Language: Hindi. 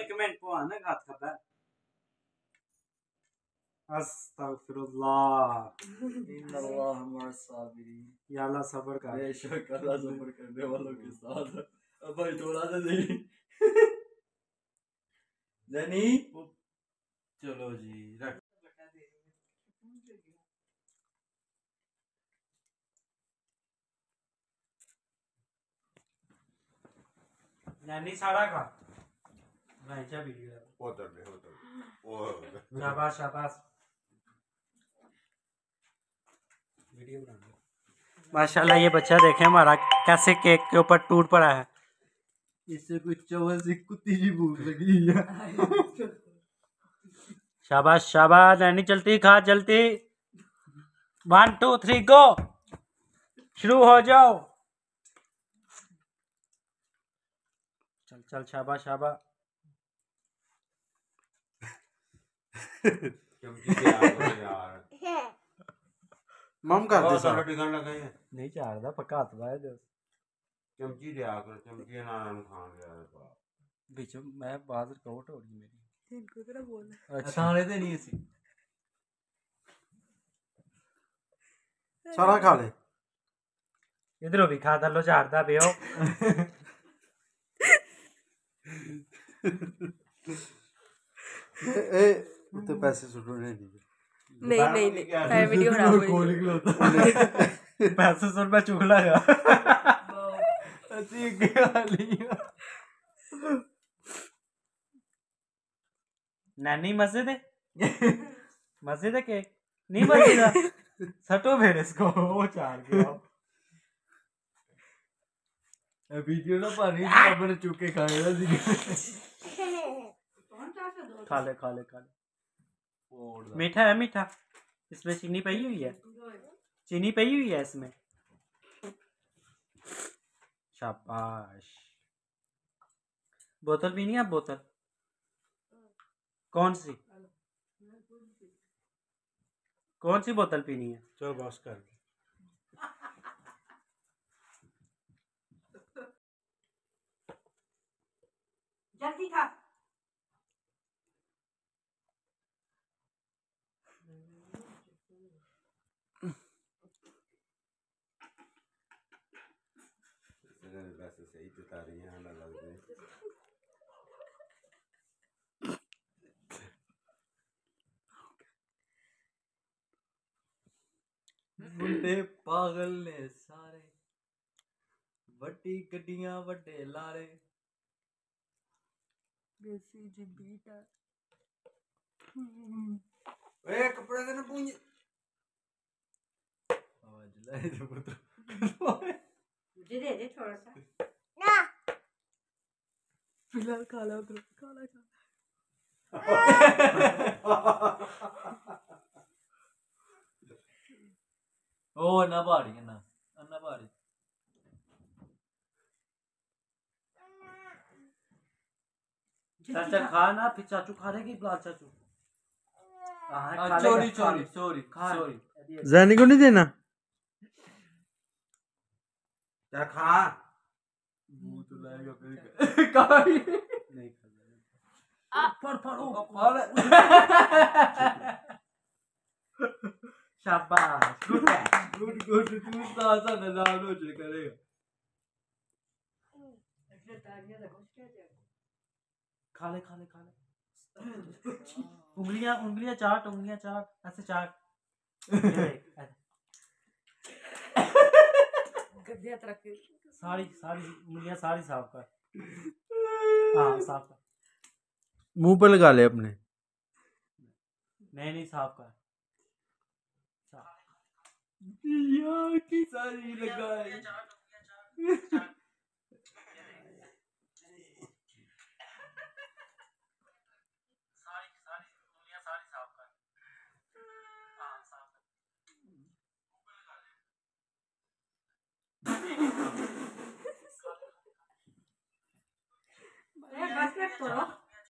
एक मिनट को आना हाथ खबर अस्तगफिरुल्लाह इन्नल्लाह मअस-साबिरीन। या अल्लाह सब्र कर बेशक अल्लाह सब्र करने वालों के साथ है। अब भाई थोड़ा सा नहीं नहीं चलो जी रख नैनी सारा का भाईचा वीडियो होता शाबाश शाबाश वीडियो बना माशाल्लाह। ये बच्चा देखें हमारा कैसे केक के ऊपर टूट पड़ा है। इससे कुछ चवल से कुत्ती जी भूख लगी है। शाबाश शाबाश नैनी चलती खा चलती 1 2 3 गो शुरू हो जाओ। चल चल शाबाश शाबाश यार मम कर दे बहुत सारा टिकन लगा है नहीं चाहता पक्का हाथ बाय दे चमची दिया कर चमची ना खान गया बीच मैं बात रिकॉर्ड हो रही मेरी इनको तेरा बोल अच्छा खाने ते नहीं सी सारा खा ले इधरों भी खा दलो झाड़दा पियो ए उते पैसे सुटने नहीं नहीं नहीं नहीं मैं वीडियो खराब हो रही पैसे सुन मैं चुगला गया अच्छी गाली नैनी मजे दे के नहीं मजेगा सटो फिर इसको वो चार के आओ वीडियो ना पानी अपने चुके खाएगा खा ले मीठा है मीठा इसमें चीनी पई हुई है इसमें शाबाश बोतल पीनी है आप बोतल कौन सी बोतल पीनी है चलो बस कर जल्दी खा वैसे सही बता रही है ना लग रही मुंडे पागल ने सारे वड्डी गड्डियां वड्डे लारे देसी जी बीटा ए कपड़े देना पूंज आवाज लाए तो पुत्र मुझे दे दे थोड़ा सा ना फिलहाल खा लो खाना खा ओ ना पहाड़ी है ना पहाड़ी चाचा खा ना फिर चाचू खा रहे कि बुला चाचू सॉरी जैनी को नहीं देना क्या खा मुंह तो लाएगा फिर काई नहीं फड़ शाबाश गुड तू सासा ना रोज करेगा खा ले उंगलियां चाट ऐसे चाट गद्दियां रख के सारी उंगलियां सारी साफ कर हाँ साफ कर मुंह पे लगा ले अपने नहीं साफ कर यार की सारी लगाई